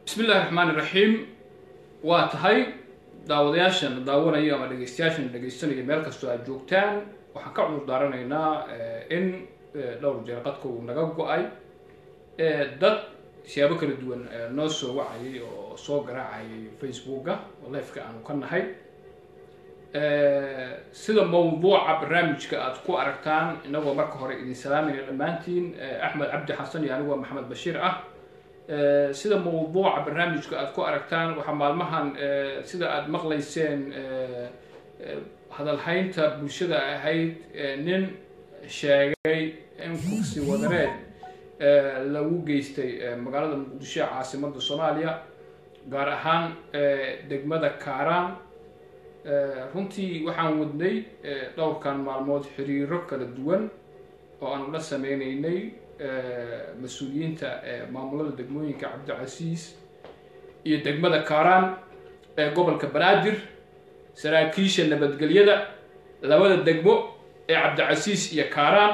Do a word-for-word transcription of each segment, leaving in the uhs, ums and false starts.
بسم الله الرحمن الرحيم واتهاي داودياشن داونايا ama dhageystayaashan dhageysanaya meel kastoo aad joogtaan waxaan ka cudur daaranaynaa in dhowr jeer qadku uu naga go'ay dad siyaabo kala duwan noo soo wacay oo soo garaacay Facebook-ga oo live-ka aanu ka nahay sida mawduuca barnaamijka aad ku aragtaan inagoo marka hore idin salaamayna dhamaantiin Axmed Cabdi Xasan iyo anigu Maxamed Bashiir ah sida mawduuca barnaamijka aad ku aragtaan waxa maalmahan sida aad maqlayseen hadal haynta bulshada ahayd nin sheegay in kursi wadareed lagu geystay magaalada Muqdisho caasimadda Soomaaliya gaar ahaan degmada Kaaraan runtii waxaan wadnay dhowrkan maalmood xiriiro kala duwan oo aan la sameeynay مسؤولينتا معمولة دقموين كعبد العزيز يدقمدا كاران قبل كبنادر سراكيش اللي بتقليدا لولا الدقمو عبد العزيز يا كاران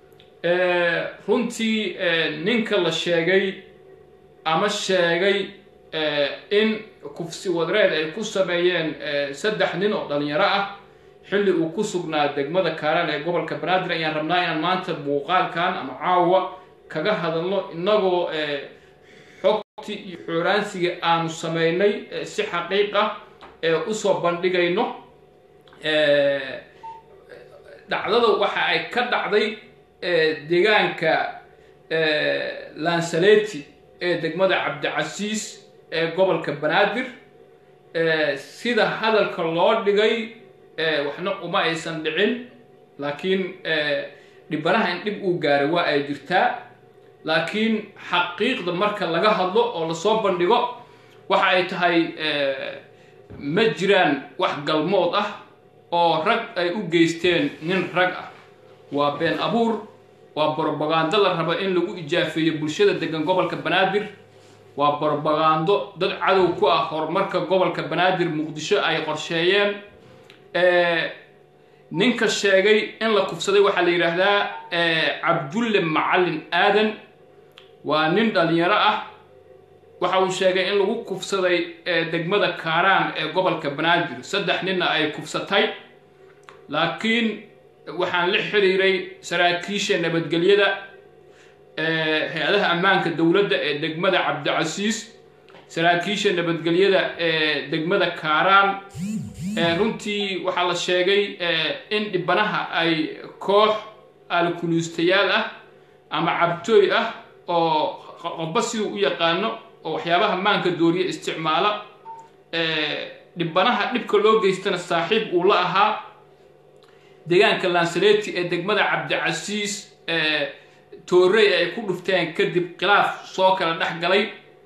رنتي ننكل الشيء أما الشيء إن كفسي ودراد الكوسة بيان سدح ننو دنيرة حلي وكسبنا دقمدا كاران قبل كبنادر يعني رمنا إن ما أنت بوقال كان أما عاوة كجا هذا الله إنه حكتي حرانسي أم سميني سي حقيقة أسوأ بندقة إنه دعده وحى كدعدي دجان ك لانسليتي دقمدا عبد العزيز قبل كبنادر سيدا هذا الكلار دقي وحنا وما يسندعين لكن dhibanaha in dib uu gaaray waa ay jirtaa laakiin xaqiiqda marka laga hadlo oo la soo bandhigo waxa ay tahay ma jiraan wax galmood ah oo rag ay u geysteen nin rag ah waa been abuur waa propaganda la rabo in lagu ijaafeeyo bulshada degan gobolka Banaadir waa propaganda dad cadow ku ah horumarka gobolka Banaadir Muqdisho ay qorsheeyeen ee ninka sheegay in la kufsaday waxa la yiraahdaa Cabdulle Macallin Aadan waa nin dhalinyaro ah waxa uu sheegay in lagu kufsaday degmada Kaaraan ee gobolka Banaadir saddex nin ay kufsatay laakiin waxaan la xiriiray saraakiisha nabadgelyada ee hay'adaha ammaanka dawladda ee degmada Cabdi Casiis saraakiisha nabadgelyada ee degmada Kaaraan runtii waxa la sheegay in dhibanaha ay koox alkulistayaal ah ama cabtooy ah oo qofba sidoo u yaqaano oo waxyaabaha maanka dooriye isticmaala dhibanaha dhibka loo geystana saaxiib uu la ahaa deegaanka Lansaleti ee degmada Cabdi Casiis toorey ay ku dhufteen kadib khilaaf soo kala dhaxgalay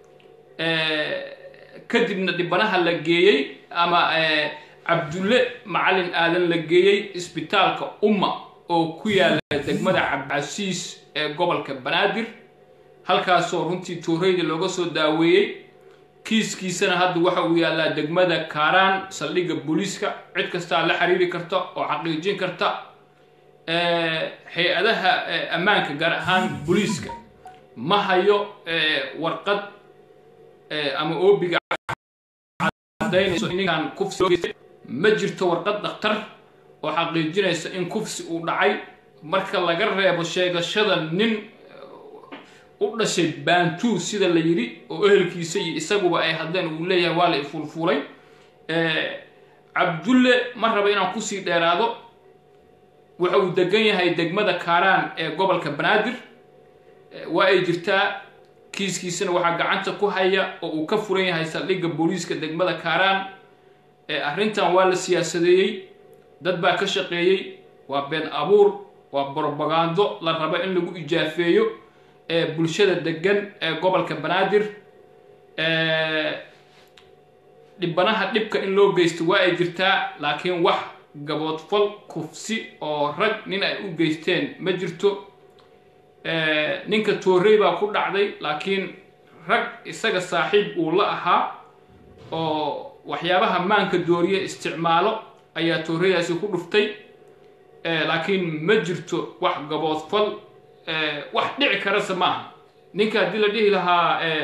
kadibna dhibanaha la geeyay ama Cabdulle Macallin Aadan la geeyay isbitaalka Umma oo ku yaala degmada Cabdi Casiis ee gobolka Banaadir halkaas oo runtii tooreyda looga soo daaweeyay kiiskiisana hadda waxa uu yaalaa degmada Kaaraan saldhigga booliiska cid kasta la xiriiri karta oo xaqiijin karta ee hay'adaha ammaanka gaar ahaan booliiska ma hayo warqad ama oobiga cadaynayso in kufsi ma jirto warqad dhakhtar oo xaqiijinaysa in kufsi uu dhacay marka laga reebo sheegashada nin u dhashay Bantu sida la yiri oo ehelkiisa iyo isaguba ay hadeen uu leeyahay waa la ifulfulay ee Cabdulle ma raba inaan ku sii dheeraado waxa uu degan yahay degmada Kaaraan ee gobolka Banaadir waa ay jirtaa kiiskiisana waxa gacanta ku haya oo uu ka furan yahay saldhigga booliiska degmada Kaaraan arrintan waa la siyaasadeeyay dad baa ka shaqeeyay waa been abuur waa propaganda la rabo in lagu ijaafeeyo ee bulshada degan ee gobolka Banaadir ee dhibanaha dhibka in loo geysto waa ay jirtaa laakiin wax gabood fal kufsi oo rag nin ay u geysteen ma jirto ee ninka toorey baa ku dhacday laakiin rag isaga saaxiib uu la ahaa oo waxyaabaha maanka dooriye isticmaalo ayaa tooreydaasi ku dhuftay ee laakiin ma jirto wax gabood fal ee wax dhici kara sama ninka hadii la dhihi lahaa ee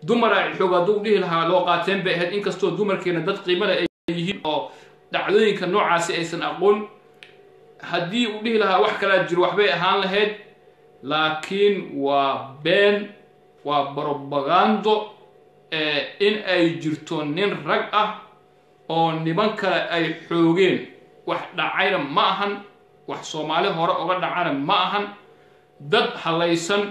dumar ay xoog haduu dhihi lahaa loo qaateen bay ahayd inkastoo dumarkeena dad qiimo leh ay yihiin oo dhacdooyinka noocaasi aysan aqoon haddii uu dhihi lahaa wax kala jiro waxbay ahaan lahayd laakiin waa been waa propaganda in ay jirto nin rag ah oo niman kale ay xoogeen wax dhacayna ma ahan wax Soomaali hore uga dhacana ma ahan dad halaysan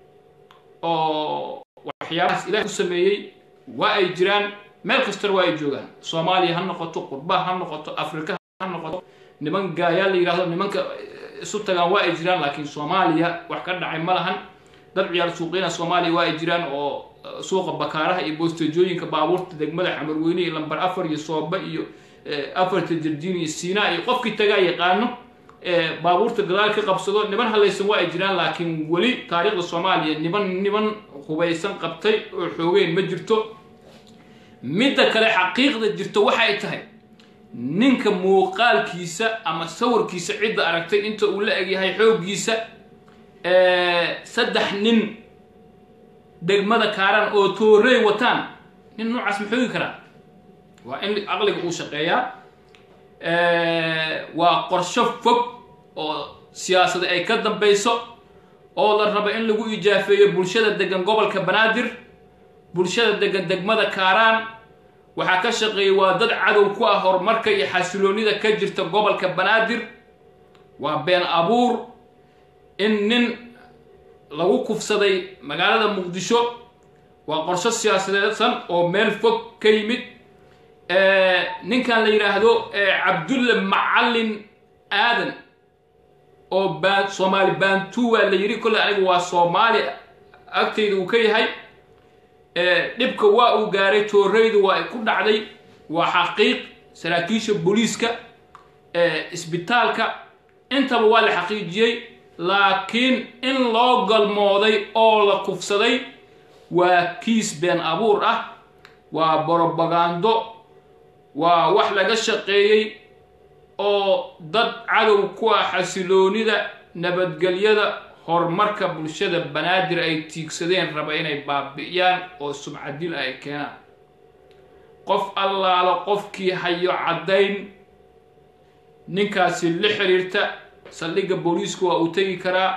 oo waxyaabahaas Ilaahay u sameeyay waa ay jiraan meel kasta waa ay joogaan Soomaaliya ha noqoto qurbaha ha noqoto Afrika ha noqoto niman gaayaal yiraahdo nimanka isu tagaan waa ay jiraan laakiin Soomaaliya wax ka dhacay ma lahan dad ciyaar suuqina Soomaaliya waa ay jiraan oo suuqa bakaaraha iyo boostejooyinka baabuurta degmada Xamarweyne iyo lambar afar iyo Sooba iyo afarta Jardiin iyo Siina iyo qofkii tagaa yaqaano baabuurta gadaal ka qabsado niman halaysan waa ay jiraan laakiin wali taariikhda Soomaaliya niman niman hubaysan qabtay oo xoogeen ma jirto midda kale xaqiiqda jirto waxa ay tahay ninka muuqaalkiisa ama sawirkiisa cid aragtay inta uu la eg yahay xoogiisa ee saddex nin degmada Kaaran oo toorey wataan nin noocaas ma xoogi karaa waa in aqliga uu shaqeeyaa ee waa qorshe fog oo siyaasadda ay ka dambayso oo la rabo in lagu ijaafeeyo bulshada degan gobolka Banaadir bulshada degan degmada Kaaran waxa ka shaqeeyay waa dad cadow ku ah horumarka iyo xasiloonida ka jirta gobolka Banaadir waa been abuur in nin lagu kufsaday magaalada Muqdisho waa qorshe siyaasadeedsan oo meel fog ka yimid ee ninkan la yiraahdo Cabdulle Macallin Aadan oo baan Soomaali baantu waa la yiri kulli anigu waa Soomaali agteedu uu ka yahay ee dibka waa uu gaaray tooreydu waa ku dhacday waa xaqiiq saraakiisha booliiska ee isbitaalka intaba waa la xaqiijiyay laakiin in loo galmooday oo la kufsaday waa kiis been abuur ah waa propaganda waa wax laga shaqeeyay oo dad cadow ku ah xasiloonida nabadgelyada horumarka bulshada Banaadir ay tiigsadeen raba inay baabi'iyaan oo sumcadil ay keenaan qof allaala qofkii hayo cadayn ninkaasi la xiriirta saldhigga booliisku waa uu tagi karaa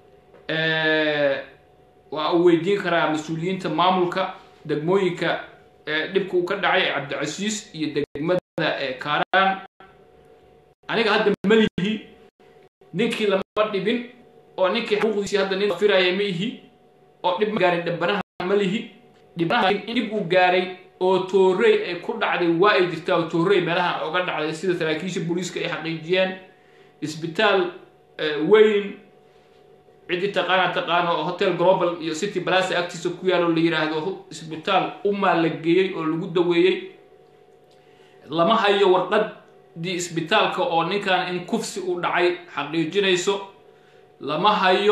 ee waa uu weydiin karaa mas'uuliyiinta maamulka degmooyinka dhibka uu ka dhacay Cabdicasiis iyo degmada Kaaran aniga hadda malihi ninkii lama dhibin oo ninkii xuquuqdiisi hadda nin firayay mihi oo dib gaarin dhabanaha malihi dibanaha in dib uu gaaray oo toorey ay ku dhacday waa ay jirtaa oo toorey meelaha uga dhacday sida saraakiisha booliiska ay xaqiijiyeen isbitaal weyn cidi taqaana taqaano hotel global iyo city palace agtiisa ku yaalo la yiraahdo isbitaal umma la geeyay oo lagu daweeyay lama hayo warqad di isbitaalka oo ninkan in kufsi u dhacay xaqiijinayso lama hayo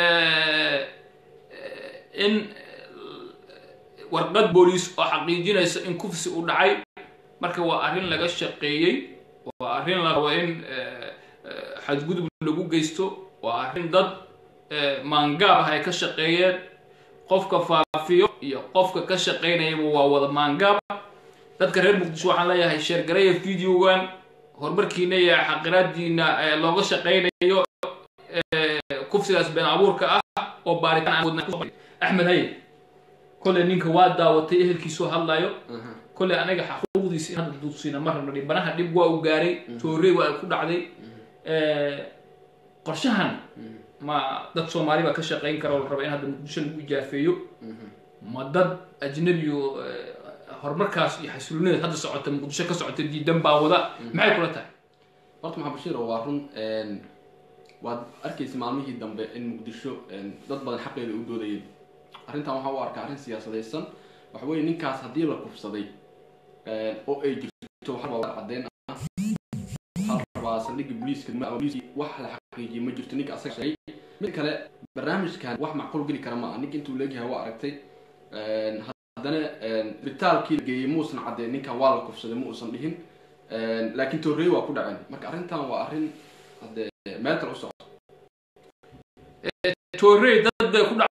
in warqad booliis oo xaqiijinayso in kufsi u dhacay marka waa arrin laga shaqeeyay waa arrin la rabo in xadgudub lagu geysto waa arrin dad maangaab ay ka shaqeeyeen qofka faafiyo iyo qofka ka shaqeynaya waa wada maangaab dadka reer Muqdisho waxaan leeyahay share gareeyo videogan horumarkiina iyo xaqiraadiina looga shaqeynayo kufsigaas been abuurka ah oo baaritaan wadna Axmed hay kole ninka waa daawatay ehelkiisu hadlayo kole aniga xuquuqdiisa in hadda duusina marna dhibanaha dib waa u gaaray toorey waa ku dhacday ee qorshahan ma dad Soomaali ba ka shaqeyn karo raba in hadda Muqdisho lagu ijaafeeyo ma dad ajnabi oo horumarkaas iyo xasiloonida hadda socota Muqdisho ka socota diidan baa wada maxay kula tahay horta maxaa Bashiir waa run een waad arkaysi maalmihii dambe in Muqdisho dad badan xaqeeda u doodayeen arrintan waxa uu arkaa arrin siyaasadeysan waxa weeye ninkaas hadii la kufsaday ee oo ay jirto waxa waa cadeen ah waxa saldhigga booliiska ma wax la xaqiijiyay ma jirto ninka asaga shay mid kale barnaamijkan wax macquul gali kara ma ninka intuu leeyahay waa aragtay een haddana bitaalkii geeyay muusan cadeen ninka waa la kufsaday muusan dhihin een laakiin toorey waa ku dhacay marka arrintan waa arrin hadda meel kale u socdo toorey dad ku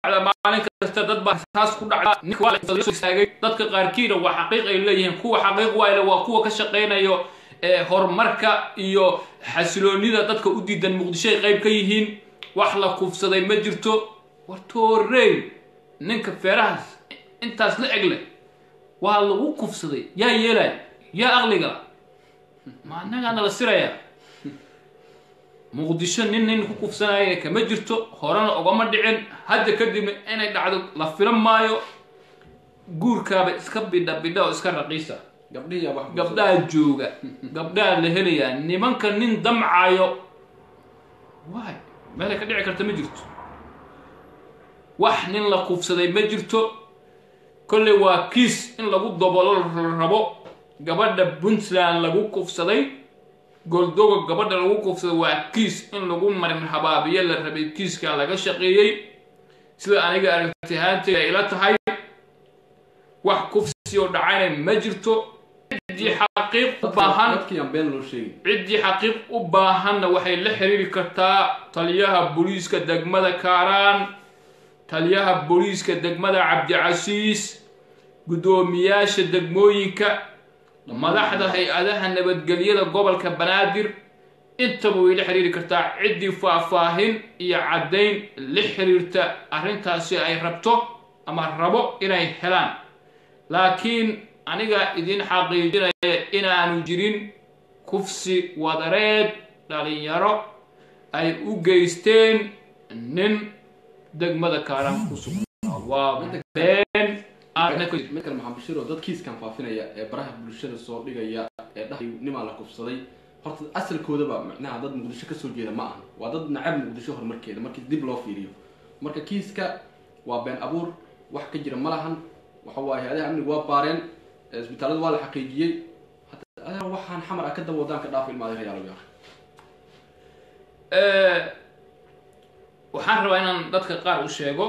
maalin kasta dad baa taas ku dhacda ninka waa la istaagay dadka qaarkiina waa xaqiiq ay leeyihiin kuwa xaqiiq waa waa kuwa ka shaqeynayo ee horumarka iyo xasiloonida dadka u diidan muqdisho ay qayb ka yihiin wax la kufsaday ma jirto wartoorey ninka feerahaas intaas la egle waa lagu kufsaday yaa yeelay yaa aqliga ma annaga la siraya muqdisho nin nin ku kufsanaya kama jirto horana ogama dhicin hadda kadib inay dhacdo la filan maayo guurkaaba iska bidha bidha oo iska raqiisa gabdhiya wax gabdhaha jooga gabdhaha la helaya nimanka nin damcayo waay meel ka dhici karta ma jirto wax nin la kufsaday ma jirto kolle waa kiis in lagu dabolo rabo gabadha Puntland lagu kufsaday goldogo gabadha lagu kufsaday waa kiis in lagu marin habaabiye la rabay kiiska laga shaqeeyay sida aniga aragtihaantay ila tahay wax kufsi oo dhacay ma jirto cidii xaqiiq u baahan dadkii been loo sheegay cidii xaqiiq u baahan waxay la xiriiri kartaa taliyaha booliiska degmada Kaaraan taliyaha booliiska degmada Cabdicasiis gudoomiyaasha degmooyinka madaxda hay'adaha nabadgelyada gobolka Banaadir intaba way la xiriiri kartaa cidii faahfaahin iyo cadeyn la xiriirta arrintaasi ay rabto ama rabo inay helaan laakiin aniga idin xaqiijinaya inaanu jirin kufsi wadareed dhalinyaro ay u geysteen nin degmada Kaaraan ku sugan waa been aadna ku midka maxamed bashir oo dadkiiskan faafinaya ee baraha bulshada soo dhigaya ee dhahay nima la kufsaday horta asalkooda ba macnaha dad muqdisho ka soo jeeda ma aha waa dad nacab muqdisho horumarkeeda markii dib loo fiiriyo marka kiiska waa been abuur wax ka jira malahan waxa waaye hadaha amnigu waa baareen isbitaalada waa la xaqiijiyay hatta waxaan xamar ah ka daba wadaan ka dhaaf ilmaada reeyal yahay ee waxaan rabaa inaan dadka qaar u sheego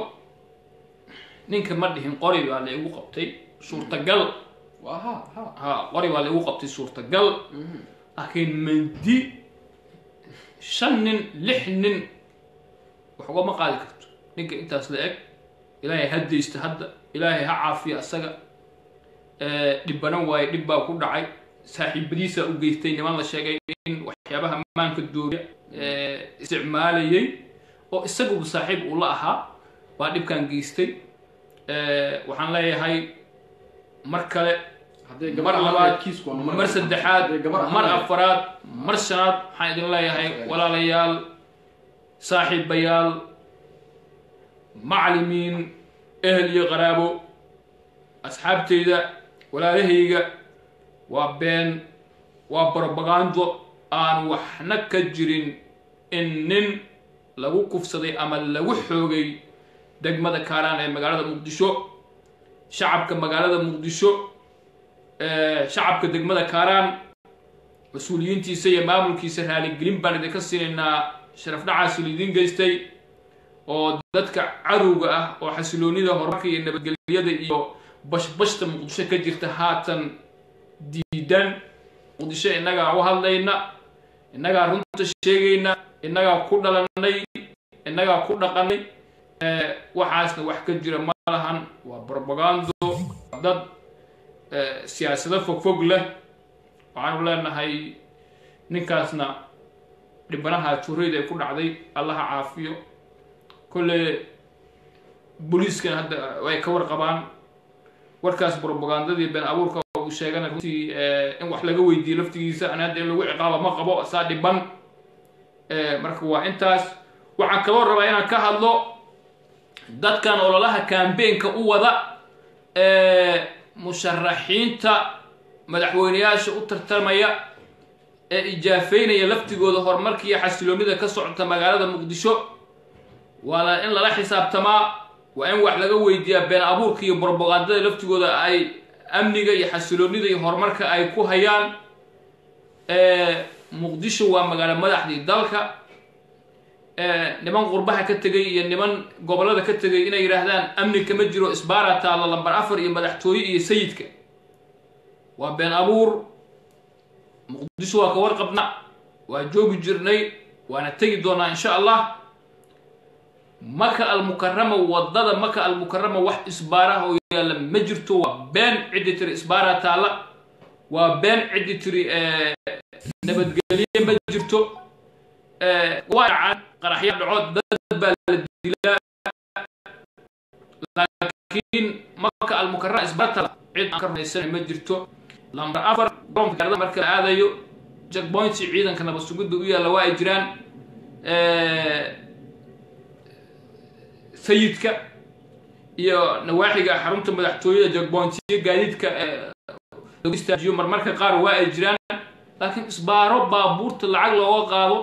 ninka ma dhihin qori baa la igu qabtay suurtagal waa ha ha qori baa la igu qabtay suurtagal laakiin mandi shan nin lix nin wax uga ma qaadi karto ninka intaas la eg ilaahay hadaysta hadda ilaahay ha caafiyo asaga ee dhibana waay dhib baa ku dhacay saaxiibadiisa u geystay niman la sheegay in waxyaabaha maanka doobiya ee isticmaalayay oo isagu saaxiib u la ahaa baa dhibkan geystay ee waxaan leeyahay mar kale haday gabar labaad kiisku mar saddexaad mar afraad mar shanaad waxaan idin leeyahay walaalayaal saaxiibayaal macallimiin ehl iyo qaraabo asxaabteyda walaalahayga waa been waa propaganda aan waxna ka jirin in nin lagu kufsaday ama lagu xoogay degmada Kaaraan ee magaalada Muqdisho shacabka magaalada Muqdisho ee shacabka degmada Kaaraan mas'uuliyiintiisa iyo maamulkiisa raali gelin baan idinka siinaa sharaf dhacaas idin geystay oo dadka cadowga ah oo xasiloonida horumarka iyo nabadgelyada iyo bashbashta Muqdisho ka jirta haatan diidan Muqdisho inaga u hadlayna inaga runta sheegayna inaga ku dhalanay inaga ku dhaqanay ee waxaasna wax ka jira malahan waa propaganda dad siyaasada fogfog leh waxaan leenahay ninkaasna dhibanaha tuurayda ay ku dhacday Allah caafiyo kule booliiska hadda way ka warqabaan warkaas propagandadii been abuurka uu sheegana runtii in wax laga weydiiyo laftigiisa ana hadda lagu ciqaabo ma qabo saa dhiban ee marka waa intaas waxaan kaloo rabaa inaan ka hadlo dadkan ololaha campaign-ka u wada ee musharaxiinta madaxweynayaasha u tartamaya ee ijaafeynaya laftigooda horumarka iyo xasiloonida ka socota magaalada Muqdisho wala in lala xisaabtamaa waa in wax laga weydiiyaa been abuurka iyo propagandada laftigooda ay amniga iyo xasiloonida iyo horumarka ay ku hayaan ee Muqdisho waa magaalo madaxdii dalka ee niman qurbaha ka tagay iyo niman gobolada ka tagay inay yiraahdaan amni kama jiro isbaara taala lambar afar iyo madaxtooye iyo sayidka waa been abuur Muqdisho waa ka warqabna waa joogi jirnay waana tagi doonaa insha Allah maka almukarama wadada maka almukarama wax isbaaraha oo yaala ma jirto waa been cidi tiri isbaara taala waa been cidi tiri nabadgelyo ma jirto waa caan qaraxyo dhacood dad baa la dilaa laakiin maka almukarama isbaara taala cid aan ka rumaysan ma jirto lambar afar garoonka marka la aadayo checkpoints ciidanka nabad sugidda u yaala waa ay jiraan sayidka iyo nawaaxiga xarunta madaxtooyada checkpointiga gaadiidka lagu istaajiyo marmarka qaar waa ay jiraan laakiin isbaaro baabuurta lacag looga qaado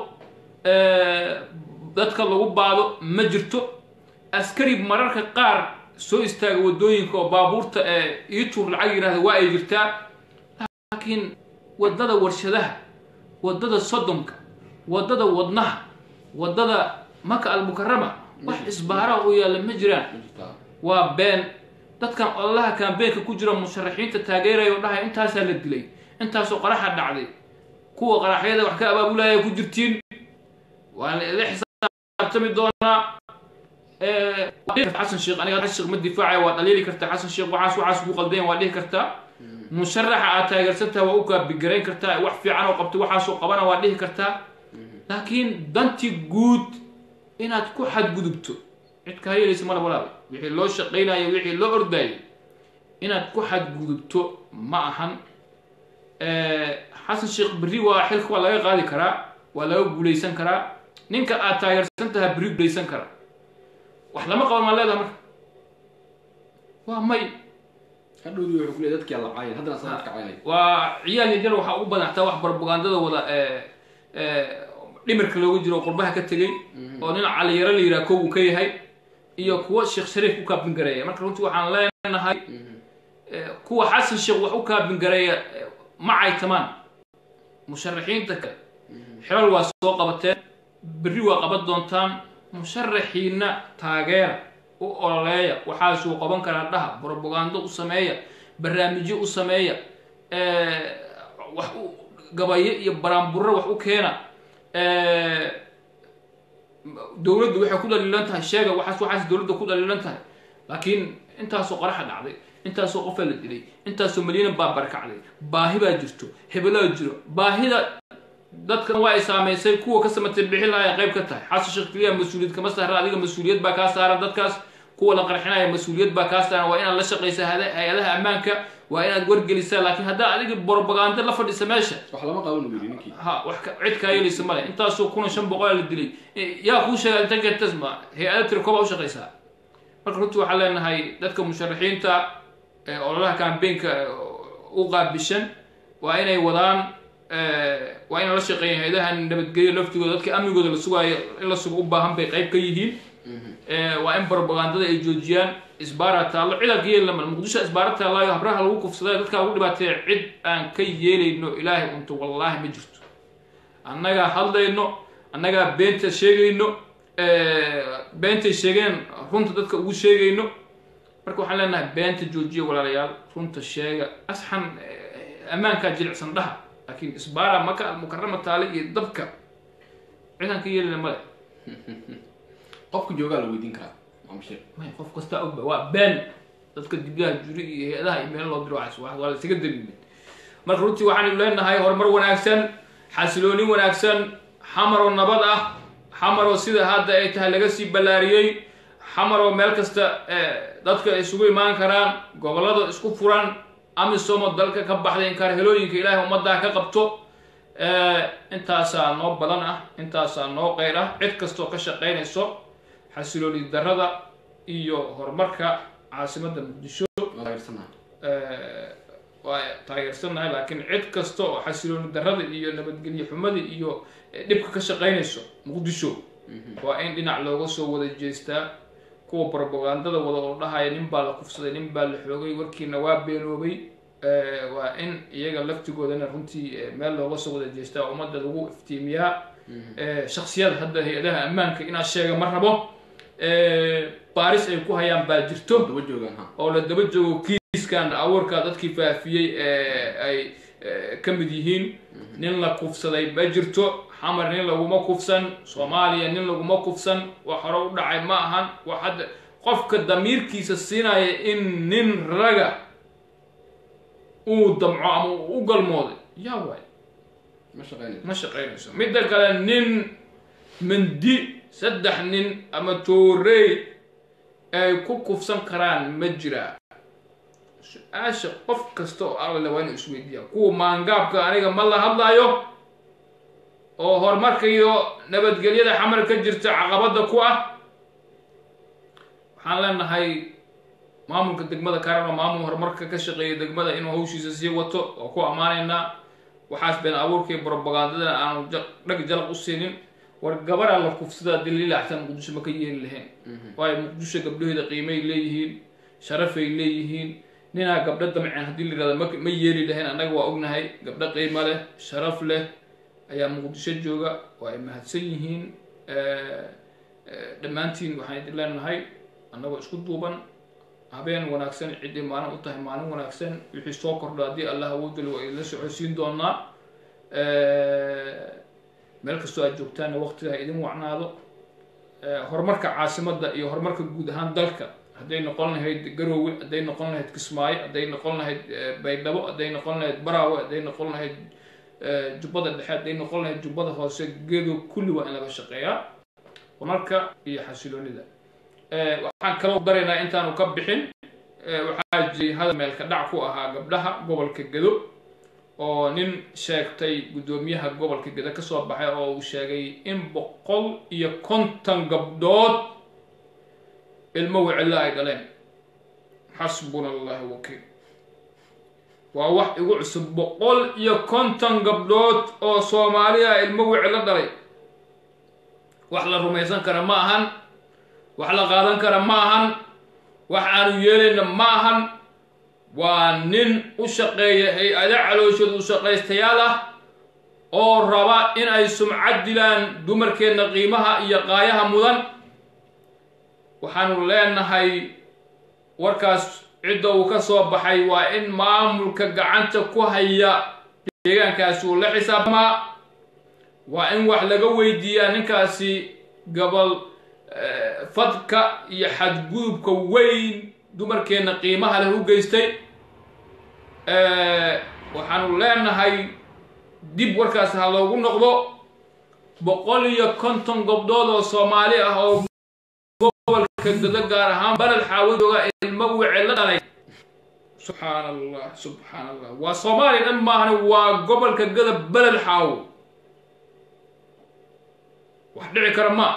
dadka lagu baado ma jirto askari mararka qaar soo istaaga wadooyinka oo baabuurta iyo tuur lacag yiraahdo waa ay jirtaa laakiin wadada warshadaha wadada sodonka wadada wadnaha wadada maka almukarama wax isbaara oo yaala ma jiraan waa been dadkan allaha campaign ku jira musharaxiinta taageerayo dhahay intaas la dilay intaas oo qaraxa dhacday kuwa qaraxyada wax ka abaabulaya ku jirtiin waa la xisaabtami doonaa ee xasan sheekh aniga xasan sheekh ma difaacay waa dhaliili kartaa xasan sheekh waxaas waxaas ku qaldeen waa dhihi kartaa musharaxa aad taageersantaa waa u ka bigareyn kartaa wax fiican oo qabto waxaas oo qabana waa dhihi kartaa laakiin danti guud inaad ku xadgudubto cid ka yeelaysa mar walaal wixii loo shaqeynayo wixii loo ordayo inaad ku xadgudubto ma ahan ee xasan sheekh bari waa xilka waa laga qaadi karaa waa laga guuleysan karaa ninka aad taageersantahay bari guuleysan karaa wax lama qaban ma leedahay marka waa may hadhoodii wuxuu ku leeyahay dadkii la caayay haddana sanadka caayay waa ciyaal yar waxa ugu badanaxtaa wax propagandada wada ee ee dhimirka loogu jiro qurbaha ka tagay oo nin cali yara la yiraahdo uu ka yahay iyo kuwa sheekh shariif ku kaabin gareeyay marka runtii waxaan leenahay kuwa xasan sheekh wax u kaabin gareeyay ma ay tamaan musharaxiinta ka xilal waa soo qabateen bari waa qaban doontaan musharaxiina taageer u ololeeya waxaa soo qaban kara dhaha propaganda u sameeya barnaamijyo u sameeya ee wax gabaye iyo baraanburro wax u keena dowladdu waxay ku dhaliilan tahay sheega waxaas waxaas dowladda ku dhaliilan tahay laakiin intaasoo qaraxa dhacday intaasoo qof la dilay intaasoo malyan baa barkacday baahi baa jirto hebelaa jiro baahida dadkan waa ay saameysay kuwa ka samatay bixi lahaa qayb ka tahay xasan sheekh kaliya mas'uuliyad kama saara adiga mas'uuliyad baa ka saaran dadkaas kuwa la qarxinaya mas'uuliyad baa ka saaran waa inaad la shaqeysaa hay'adaha ammaanka waa inaad wargelisaa laakiin hadda adiga propaganda la fadhisa meesha wax lama qaban weeyii ninkii ha wax cid ka yeelaysa male intaasoo kun shan boqol la dilay yaa ku sheegay inta ka tasma hay'adaha tirkooba u shaqeysaa marka runtii waxaa leenahay dadka musharaxiinta ee ololaha campaign-ka u qaabishan waa inay wadaan waa in la shaqeeyo hay'adaha nabadgelyo laftigooda dadka amnigooda la sugayo in la sugo u baahan bay qayb ka yihiin waa in propagandada ay joojiyaan isbaara taalo ciidanka yeelama muqdisho isbaara taalayo habraha lagu kufsaday dadka lagu dhibaateeyo cid aan ka yeelayno ilaahay unta wallahi ma jirto annaga hadlayno annaga beenta sheegayno beenta sheegeen runta dadka ugu sheegayno marka waxaan leenahay beenta joojiyo walaalayaal runta sheega asxan ammaanka jilicsan dhaha laakiin isbaara maka almukarama taale iyo dabka ciidanka yeelana male qofku joogaa la weydiin karaa mamshe may qof kasta og waa been dadka dibyaha juri iyo hay'adaha email loo diro wax waa la isaga dalilin marka runtii waxaan leenahay horumar wanaagsan xasilooni wanaagsan xamaro nabad ah xamaro sida hadda ay tahay laga sii balaariyay xamaro meel kasta dadka ay isugu imaan karaan gobolada isku furan amisom dalka ka baxday in kar helooyinka ilaahay ummadda ka qabto intaasaa noo badan ah intaasaa noo qeyr ah cid kastoo ka shaqeynayso xasilooni darrada iyo horumarka caasimadda muqdisho waa taageersanahay laakiin cid kasta oo xasilooni darrada iyo nabadgelyo xumada iyo dhibka ka shaqeynayso muqdisho waa in dhinac looga soo wada jeestaa kuwa propagandada wada oo dhahaya nin baa la kufsaday nin baa la xoogay warkiina waa beenoobay waa in iyaga laftigoodana runtii meel looga soo wada jeestaa ummadda lagu iftiimiyaa shakhsiyada hadda hay-adaha ammaanka inaa sheega ma rabo baaris ay ku hayaan baa jirto oo la daba joogo kiiskan awoorka dadkii faafiyey ay kamid yihiin nin la kufsaday ma jirto xamar nin laguma kufsan Soomaaliya nin laguma kufsan wax hore u dhacay ma ahan wax hadda qofka damiirkiisa siinaya in nin raga uu damco ama u galmooday yaa waay ma shaqeynayso ma shaqeynayso midda kale nin mindi saddex nin ama toorey ay ku kufsan karaan ma jiraa su-aasha qof kasta oo alla waa inuu isweydiiyaa kuwa maangaabka aniga ma la hadlayo oo horumarka iyo nabadgelyada xamar ka jirta caqabada ku ah waxaan leenahay maamulka degmada Kaarama maamul horumarka ka shaqeeya degmada inuu hawshiisa sii wato oo ku amaanaynaa waxaas been abuurkii propagandada aan dhag jalaq u siinin war gabadha la kufsada daliil ahsan Muqdisho ma ka yeeli lahayn way Muqdisho gabdhaheeda qiimay leeyihiin sharafay leeyihiin nina gabdha damceen hadii la yiraahdo ma yeeli lahayn anaga waa ognahay gabdha qiimo leh sharaf leh ayaa Muqdisho jooga way mahadsan yihiin ee dhamaantiin waxaan idin leenahay anaga isku duuban habeen wanaagsan cidii maalin u tahay maalin wanaagsan wixii soo kordha hadii Allah awoodul waa ila socodsiin doonaa ee meel kastoo aad joogtaan waqtiga idin wacnaado horumarka caasimadda iyo horumarka guud ahaan dalka hadday noqon lahayd Garowe hadday noqon lahayd Kismaayo hadday noqon lahayd Baydhabo hadday noqon lahayd Baraawe hadday noqon lahayd jubbada dhexe hadday noqon lahayd jubbada hoose geedo kulli waa in laga shaqeeyaa horumarka iyo xasiloonida waxaan kala dareynaa intaanu ka bixin waxaa jiray hal meel ka dhac ku ahaa gabdhaha gobolka Gedo oo nin sheegtay gudoomiyaha gobolka Gedo ka soo baxay oo uu sheegay in boqol iyo konton gabdhood ilmo wicila ay dhaleen xasbunallahu wakiil waa wax igu cusub boqol iyo konton gabdhood oo Soomaaliya ilmo wicila dhalay wax la rumaysan kara ma ahan wax la qaadan kara ma ahan wax aanu yeelayna ma ahan waa nin u shaqeeya hay'ada calooshooda u shaqaystayaal ah oo raba in ay sumcad dilaan dumarkeena qiimaha iyo qaayaha mudan waxaanu leenahay warkaas cidda uu ka soo baxay waa in maamulka gacanta ku haya deegaankaas uu la xisaabtamaa waa in wax laga weydiiyaa ninkaasi gobol fadka iyo xadgudubka weyn dumarkeena qiimaha leh u geystay ee waxaanu leenahay dib warkaas ha loogu noqdo boqol iyo konton gabdhood oo Soomaali ah oo gobolka Gedo gaar ahaan balad xaawadooga ilmo wicila dhalay subhanallah subhanallah waa Soomaali dhan maahan waa gobolka Gedo balad xaawo wax dhici kara ma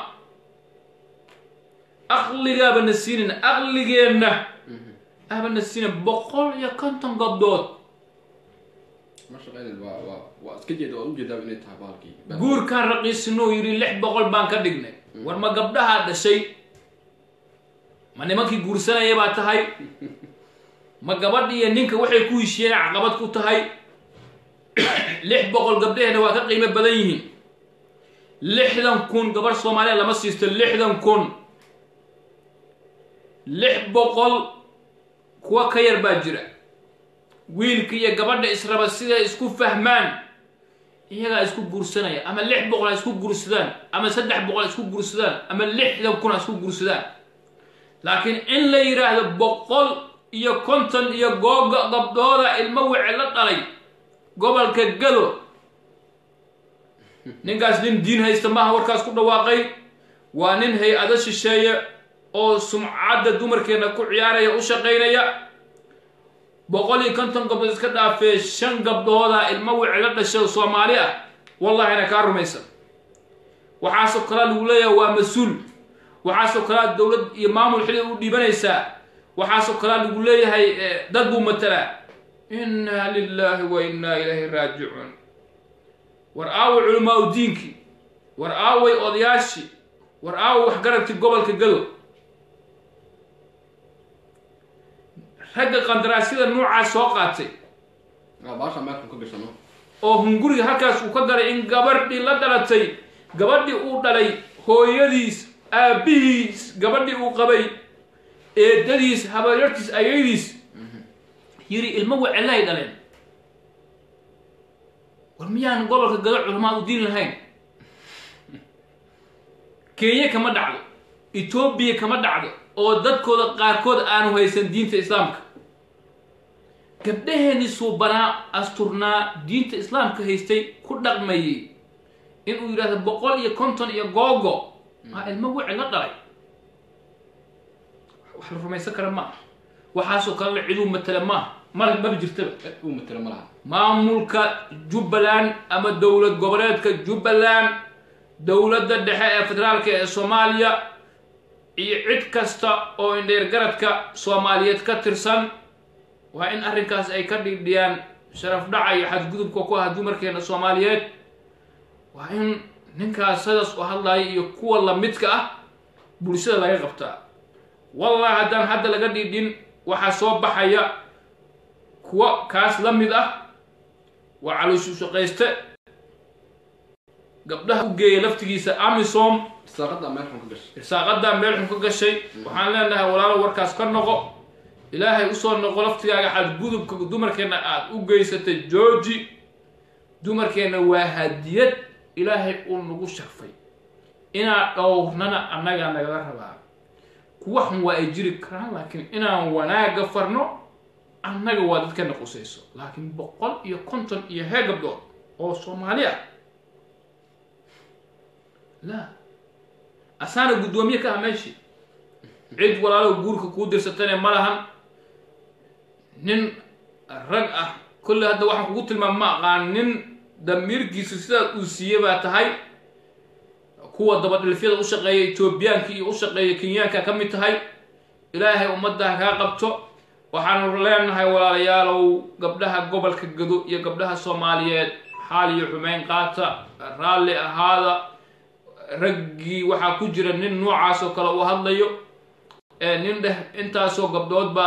aqliga banasiin aqligeena ahban nasiin boqol iyo konton gabdhood ma shaqeynay waa waa waa iska jeedo oo u jeedaa inay tahay baalkii guurkan raqiisnoo yiri lix boqol baan ka dhignay war ma gabdhaha dhashay ma nimankii guursanayay baa tahay ma gabadh iyo ninka waxay ku heshiyeen caqabad ku tahay lix boqol gabdhaheena waa ka qiimo badan yihiin lixdan kun gabar Soomaaliya lama siisto lixdan kun lix boqol kuwa ka yar baa jira wiilka iyo gabadha israba sida isku fahmaan iyaga isku guursanaya ama lix boqol isku guursadaan ama saddex boqol isku guursadaan ama lixdan kun isku guursadaan laakiin in la yiraahdo boqol iyo konton iyo googa gabdhooda ilmo wicila dhalay gobolka Gedo ninkaas nin diin haysta maaha warkaas ku dhawaaqay waa nin hay'ado shisheeye oo sumcadda dumarkeena ku ciyaaraya u shaqeynaya boqol iyo konton gabdhood iska dhaafay shan gabdhooda ilmo wicila dhashay Soomaali ah wallahi ana ka rumaysan waxa soo kala lagu leeyahay waa mas'uul waxa soo kala dawlad iyo maamul xilli u dhibanaysa waxa soo kala lagu leeyahay dad buu matala inna lillahi wa inna ilayhi raaji'un war aaw culumaa diinki war aaway odayaashi war aaw wax garabti gobolka Gedo ragga qandaraasyada noocaas soo qaatay baasha meelkan ka gashano oo hunguriga halkaas uu ka galay in gabadhii la dhalatay gabadhii uu dhalay hooyadiis aabihiis gabadhii uu qabay eedadiis habaryartiis ayadiis yiri ilmo wicilay dhaleen ورميان قبل كجذع علماء الدين لهين كينيا كما دعوا إثيوبيا كما دعوا أو دد كود قاركود أنو هيسن دين الإسلام قبلها نسوا بنا أسترنا دين الإسلام كهيستي كل مي إنه يراد بقول يكونتن يجوجو ها الموضوع لا قري وحلف ما يسكر ما وحاسو كان العلوم مثل ما ما ما بجرتبه علوم مثل ما ما ملك جبلان أما دولة جبرات كجبلان دولة الدحية فدرالك الصومالية يعد كستا أو إن درجتك صومالية كترسن وإن أرنكاس أي كردي ديان شرف دعي حد جذب كوكو هدومر كين الصوماليات وإن نكا سدس وهلا يكو الله متكا بوليسة لا يغبطا والله هدان حد لقدي دين وحاسوب بحيا كوا كاس لمده وعلى شو شقيسته قبلها وجي لفتجيسه أميسوم ساقدا ملحم كجش ساقدا ملحم كجشي وحنا لنا ولا وركاس كنقو إلهي أصلا نقولت يا حد جذب دمر كنا وجيسة جورجي دمر كنا وهديت إلهي أقول نقول شخفي إنا أو ننا أنا جانا جربها كوحن وأجري كران لكن إنا وانا قفرنو أنا جوادت كنا قصيصو لكن بقول يكونتن يهاجب دور أو صوماليا لا أسانا قدومية كها ماشي عيد ولا لو جورك كودر ستاني مالهم نن الرجعة كل هذا واحد قلت الماما قان نن دمير جيسوسات أوسية بتهاي قوة ضبط اللي فيها أوشقية توبيان كي أوشقية كيان كم تهاي إلهي أمدها كقبته وحن رلنا هاي ولا ليالو قبلها قبل كجدو يا قبلها الصوماليات حالي حمين قاطع رالي هذا رجي وحا كجرا نن نوع عاسو كلا وهذا يو نن ده أنت سو قبضات با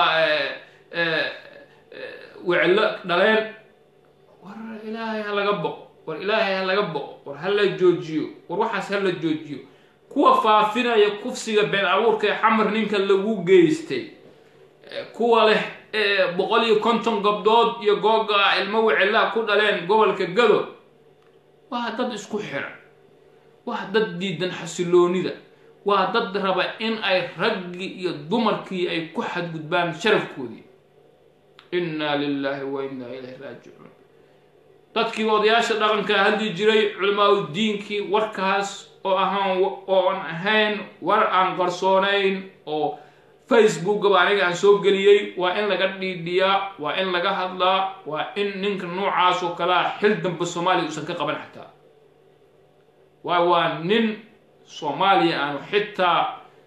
وعلق دلين ور إلهي هلا قبق ور إلهي هلا قبق ور هلا جوجيو ور وحاس هلا جوجيو كوا فافنا يكفسي بين عور كي حمر نينك اللي هو جيستي كوا له بقولي كنتم قبضات يجوجا الموع الله كل دلين قبل كجلو واحد اسكو حرا واحد ديدن حسلوني ده واحد ربع إن أي رجي يضمر كي أي كحد قدبان شرف كودي إنا لله وإنا إليه راجعون dadkii wadayaasha dhaqanka hadii jiray culimada diinki warkaas oo ahaan oo aan ahayn war aan qarsoonayn oo Facebook ba aniga aan soo galiyay waa in laga dhiidiyaa waa in laga hadlaa waa in ninka noocaas oo kala xil dambe Soomaaliya uusan ka qaban xataa waa waa nin Soomaaliya aan xitaa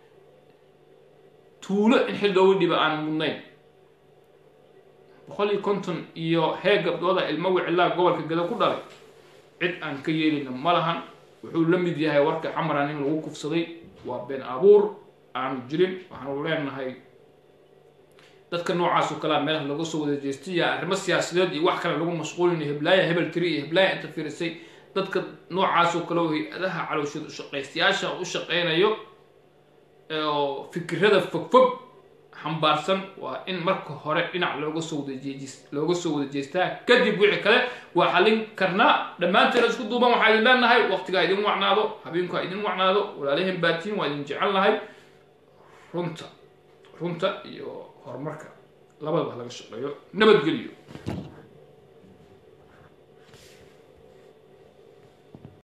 tuulo in xil dowladda aan mudnayn بخلي كنتن إياه هيك بوضع الموع الله قبل كجذا كله عد أن كيلنا ملهن وحول لم يدي هاي وركة حمر عن الوقوف صدي وبين أبور عن جرين وحنقولين هاي تذكر نوع عاصو كلام ماله لقصو وجستية رمس سياسيات يوحكي لهم مشغول إنه هبلاية هبل تري هبلاية أنت في رسي تذكر نوع عاصو كلوه أذاها على وش شقي سياسة وشقين يو فكر هذا فك فك حنبارسن وإن مركو هراء إن على لوجو سود الجيس لوجو سود الجيستا كذب وعي كله وحلين كرنا لما أنت رزق دوبا محايد لنا هاي وقت قاعدين وعنا ذو حبيبكم قاعدين وعنا ذو ولا لهم باتين وقاعدين جعلنا هاي رنتا رنتا يو هرمركا لا بد بهلا الشغل يو نبت قليو